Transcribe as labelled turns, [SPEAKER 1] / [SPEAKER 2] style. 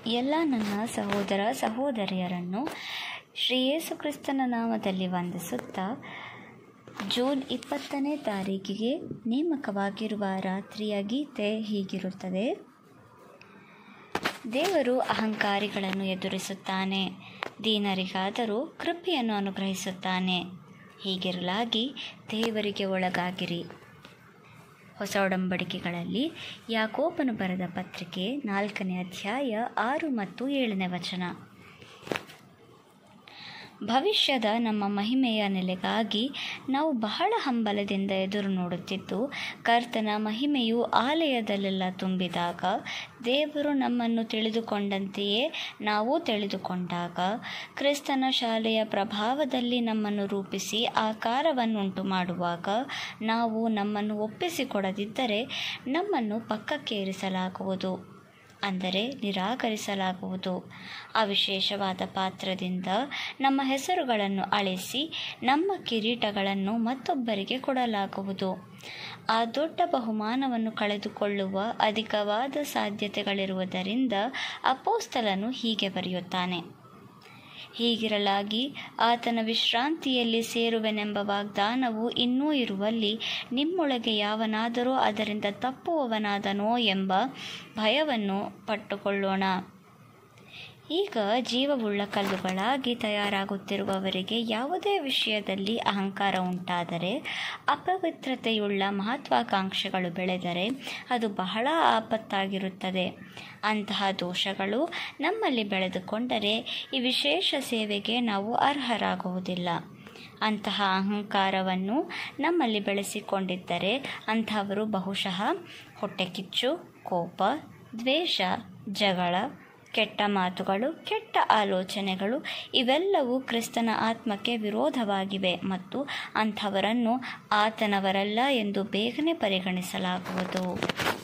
[SPEAKER 1] ಎಲ್ಲ ನನ್ನ ಸಹೋದರ ಸಹೋದರಿಯರನ್ನು ಶ್ರೀ ಯೇಸು ಕ್ರಿಸ್ತನ ನಾಮದಲ್ಲಿ ವಂದಿಸುತ್ತಾ, ಜೂನ್ 20ನೇ ತಾರೀಕಿಗೆ ನೇಮಕವಾಗಿರುವ ರಾತ್ರಿಯ ಗೀತೆ ಹೀಗಿರುತ್ತದೆ. ದೇವರು ಅಹಂಕಾರಿಗಳನ್ನು ಎದುರಿಸುತ್ತಾನೆ, ದೀನರಿಗಾದರೂ ಕೃಪೆಯನ್ನು ಅನುಗ್ರಹಿಸುತ್ತಾನೆ. ಹೀಗಿರಲಾಗಿ ದೇವರಿಗೆ ಒಳಗಾಗಿರಿ. ಹೊಸ ಒಡಂಬಡಿಕೆಗಳಲ್ಲಿ ಯಾಕೋಬನು ಬರೆದ ಪತ್ರಿಕೆ 4ನೇ ಅಧ್ಯಾಯ 6 ಮತ್ತು 7ನೇ ವಚನ. ಭವಿಷ್ಯದ ನಮ್ಮ ಮಹಿಮೆಯ ನೆಲೆಗಾಗಿ ನಾವು ಬಹಳ ಹಂಬಲದಿಂದ ಎದುರು ನೋಡುತ್ತಿದ್ದು, ಕರ್ತನ ಮಹಿಮೆಯು ಆಲಯದಲ್ಲೆಲ್ಲ ತುಂಬಿದಾಗ, ದೇವರು ನಮ್ಮನ್ನು ತಿಳಿದುಕೊಂಡಂತೆಯೇ ನಾವು ತಿಳಿದುಕೊಂಡಾಗ, ಕ್ರಿಸ್ತನ ಶಾಲೆಯ ಪ್ರಭಾವದಲ್ಲಿ ನಮ್ಮನ್ನು ರೂಪಿಸಿ ಆಕಾರವನ್ನುಂಟು ಮಾಡುವಾಗ, ನಾವು ನಮ್ಮನ್ನು ಒಪ್ಪಿಸಿಕೊಡದಿದ್ದರೆ ನಮ್ಮನ್ನು ಪಕ್ಕಕ್ಕೇರಿಸಲಾಗುವುದು, ಅಂದರೆ ನಿರಾಕರಿಸಲಾಗುವುದು. ಅವಿಶೇಷವಾದ ಪಾತ್ರದಿಂದ ನಮ್ಮ ಹೆಸರುಗಳನ್ನು ಅಳಿಸಿ ನಮ್ಮ ಕಿರೀಟಗಳನ್ನು ಮತ್ತೊಬ್ಬರಿಗೆ ಕೊಡಲಾಗುವುದು. ಆ ದೊಡ್ಡ ಬಹುಮಾನವನ್ನು ಕಳೆದುಕೊಳ್ಳುವ ಅಧಿಕವಾದ ಸಾಧ್ಯತೆಗಳಿರುವುದರಿಂದ ಅಪೊಸ್ತಲನು ಹೀಗೆ ಬರೆಯುತ್ತಾನೆ: ಹೀಗಿರಲಾಗಿ ಆತನ ವಿಶ್ರಾಂತಿಯಲ್ಲಿ ಸೇರುವೆನೆಂಬ ವಾಗ್ದಾನವು ಇನ್ನೂ ಇರುವಲ್ಲಿ ನಿಮ್ಮೊಳಗೆ ಯಾವನಾದರೂ ಅದರಿಂದ ತಪ್ಪುವವನಾದನೋ ಎಂಬ ಭಯವನ್ನು ಪಟ್ಟುಕೊಳ್ಳೋಣ. ಈಗ ಜೀವವುಳ್ಳ ಕಲ್ಲುಗಳಾಗಿ ತಯಾರಾಗುತ್ತಿರುವವರಿಗೆ ಯಾವುದೇ ವಿಷಯದಲ್ಲಿ ಅಹಂಕಾರ ಉಂಟಾದರೆ, ಅಪವಿತ್ರತೆಯುಳ್ಳ ಮಹತ್ವಾಕಾಂಕ್ಷೆಗಳು ಬೆಳೆದರೆ ಅದು ಬಹಳ ಆಪತ್ತಾಗಿರುತ್ತದೆ. ಅಂತಹ ದೋಷಗಳು ನಮ್ಮಲ್ಲಿ ಬೆಳೆದುಕೊಂಡರೆ ಈ ವಿಶೇಷ ಸೇವೆಗೆ ನಾವು ಅರ್ಹರಾಗುವುದಿಲ್ಲ. ಅಂತಹ ಅಹಂಕಾರವನ್ನು ನಮ್ಮಲ್ಲಿ ಬೆಳೆಸಿಕೊಂಡಿದ್ದರೆ ಅಂಥವರು ಬಹುಶಃ ಹೊಟ್ಟೆಕಿಚ್ಚು, ಕೋಪ, ದ್ವೇಷ, ಜಗಳ, ಕೆಟ್ಟ ಮಾತುಗಳು, ಕೆಟ್ಟ ಆಲೋಚನೆಗಳು ಇವೆಲ್ಲವೂ ಕ್ರಿಸ್ತನ ಆತ್ಮಕ್ಕೆ ವಿರೋಧವಾಗಿವೆ ಮತ್ತು ಅಂಥವರನ್ನು ಆತನವರಲ್ಲ ಎಂದು ಬೇಗನೆ ಪರಿಗಣಿಸಲಾಗುವುದು.